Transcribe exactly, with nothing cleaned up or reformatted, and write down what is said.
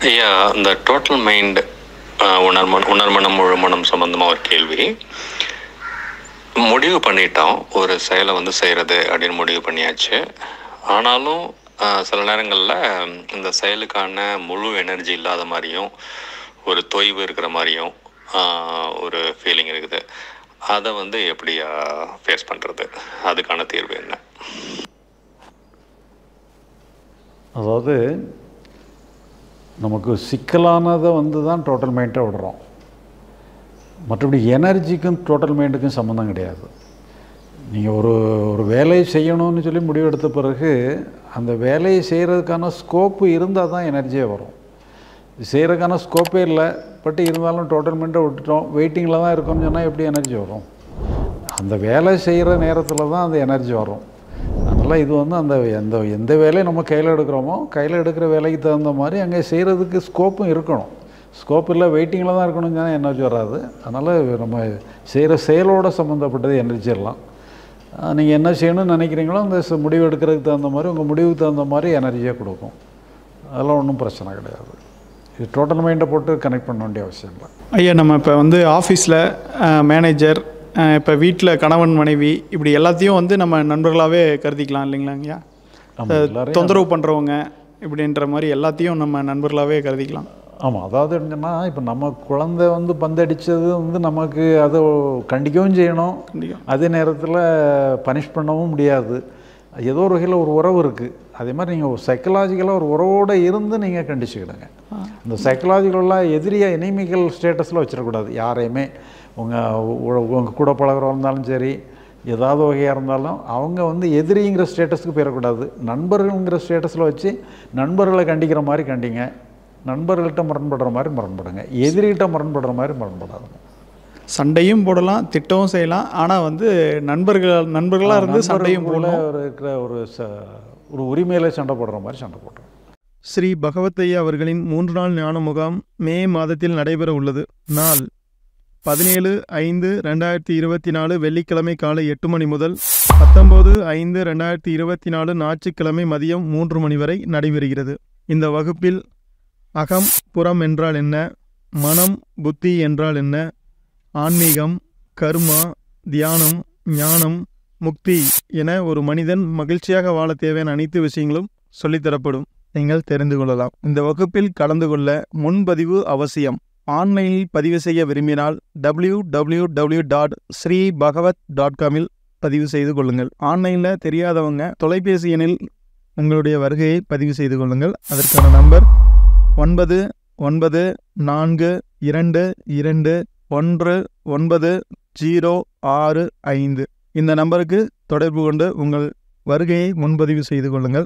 ஐயா, இந்த total mind உணர்மன் உணர்மனம் முழுமனம் சம்மந்தமாக ஒரு கேள்வி. முடிவு பண்ணிட்டோம் ஒரு செயலை வந்து செய்கிறது அப்படின்னு முடிவு பண்ணியாச்சு. ஆனாலும் சில நேரங்களில் இந்த செயலுக்கான முழு எனர்ஜி இல்லாத மாதிரியும் ஒரு தொய்வு இருக்கிற மாதிரியும் ஒரு ஃபீலிங் இருக்குது. அதை வந்து எப்படி ஃபேஸ் பண்ணுறது, அதுக்கான தீர்வு என்ன? அதாவது நமக்கு சிக்கலானதை வந்து தான் டோட்டல் மைண்டை விடுறோம். மற்றபடி எனர்ஜிக்கும் டோட்டல் மைண்டுக்கும் சம்மந்தம் கிடையாது. நீங்கள் ஒரு ஒரு வேலையை செய்யணும்னு சொல்லி முடிவெடுத்த பிறகு அந்த வேலையை செய்கிறதுக்கான ஸ்கோப்பு இருந்தால் தான் எனர்ஜியே வரும். செய்கிறதுக்கான ஸ்கோப்பே இல்லை, பட் இருந்தாலும் டோட்டல் மைண்டை விட்டுட்டோம், வெயிட்டிங்கில் தான் இருக்கோம்னு சொன்னால் எப்படி எனர்ஜி வரும்? அந்த வேலை செய்கிற நேரத்தில் தான் அந்த எனர்ஜி வரும். அதனால் இது வந்து அந்த எந்த எந்த வேலையை நம்ம கையில் எடுக்கிறோமோ கையில் எடுக்கிற வேலைக்கு தகுந்த மாதிரி அங்கே செய்கிறதுக்கு ஸ்கோப்பும் இருக்கணும். ஸ்கோப் இல்லை, வெயிட்டிங்கில் தான் இருக்கணும்னு சொன்னால் எனர்ஜி வராது. அதனால் நம்ம செய்கிற செயலோடு சம்மந்தப்பட்டது எனர்ஜி எல்லாம். நீங்கள் என்ன செய்யணும்னு நினைக்கிறீங்களோ அந்த முடிவு எடுக்கிறதுக்கு தகுந்த மாதிரி உங்கள் முடிவுக்கு தகுந்த மாதிரி எனர்ஜியாக கொடுக்கும். அதெல்லாம் ஒன்றும் பிரச்சனை கிடையாது. இது டோட்டல் மைண்டை போட்டு கனெக்ட் பண்ண வேண்டிய அவசியம் இல்லை. ஐயா, நம்ம இப்போ வந்து ஆஃபீஸில் மேனேஜர், இப்போ வீட்டில் கணவன் மனைவி, இப்படி எல்லாத்தையும் வந்து நம்ம நண்பர்களாகவே கருதிக்கலாம் இல்லைங்களாங்கய்யா? தொந்தரவு பண்ணுறவங்க இப்படின்ற மாதிரி எல்லாத்தையும் நம்ம நண்பர்களாகவே கருதிக்கலாம். ஆமாம், அதாவது என்னன்னா இப்போ நம்ம குழந்தை வந்து பந்தடித்தது வந்து நமக்கு அதை கண்டிக்கவும் செய்யணும், அதே நேரத்தில் பனிஷ் பண்ணவும் முடியாது. ஏதோ ஒரு வகையில் ஒரு உறவு இருக்குது. அதே மாதிரி நீங்கள் சைக்கலாஜிக்கலாக ஒரு உறவோடு இருந்து நீங்கள் கண்டிச்சுக்கிடுங்க. இந்த சைக்கலாஜிக்கலாக எதிரியாக எனிமிக்கல் ஸ்டேட்டஸில் வச்சிடக்கூடாது யாரையுமே. உங்கள் உங்கள் கூட பழகிறவங்க இருந்தாலும் சரி, ஏதாவது வகையாக இருந்தாலும் அவங்க வந்து எதிரிங்கிற ஸ்டேட்டஸுக்கு போயிடக்கூடாது. நண்பர்கள்ங்கிற ஸ்டேட்டஸில் வச்சு நண்பர்களை கண்டிக்கிற மாதிரி கண்டிங்க, நண்பர்கள்கிட்ட முரண்படுற மாதிரி முரண்படுங்க, எதிரிகிட்ட முரண்படுற மாதிரி முரண்படாதுங்க. சண்டையும் போடலாம், திட்டவும் செய்யலாம், ஆனால் வந்து நண்பர்கள் நண்பர்களாக இருந்து சண்டையும் போல இருக்கிற ஒரு ச ஒரு உரிமையில சண்டை போடுற மாதிரி சண்டை போடுறோம். ஸ்ரீ பகவத்தையா அவர்களின் மூன்று நாள் ஞான முகாம் மே மாதத்தில் நடைபெற உள்ளது. நாள் பதினேழு ஐந்து ரெண்டாயிரத்தி இருபத்தி நாலு வெள்ளிக்கிழமை காலை எட்டு மணி முதல் பத்தொம்போது ஐந்து ரெண்டாயிரத்தி இருபத்தி நாலு ஞாயிற்றுக்கிழமை மதியம் மூன்று மணி வரை நடைபெறுகிறது. இந்த வகுப்பில் அகம் புறம் என்றால் என்ன, மனம் புத்தி என்றால் என்ன, ஆன்மீகம், கர்மா, தியானம், ஞானம், முக்தி என ஒரு மனிதன் மகிழ்ச்சியாக வாழ தேவையான அனைத்து விஷயங்களும் சொல்லித்தரப்படும். நீங்கள் தெரிந்து கொள்ளலாம். இந்த வகுப்பில் கலந்து கொள்ள முன்பதிவு அவசியம். ஆன்லைனில் பதிவு செய்ய விரும்பினால் W W W dot Shri Bhagavat dot காமில் பதிவு செய்து கொள்ளுங்கள். ஆன்லைனில் தெரியாதவங்க தொலைபேசி எண்ணில் உங்களுடைய வருகையை பதிவு செய்து கொள்ளுங்கள். அதற்கான நம்பர் ஒன்பது ஒன்பது நான்கு இரண்டு இரண்டு ஒன்று ஒன்பது ஜீரோ ஆறு ஐந்து. இந்த நம்பருக்கு தொடர்பு கொண்டு உங்கள் வருகையை முன்பதிவு செய்து கொள்ளுங்கள்.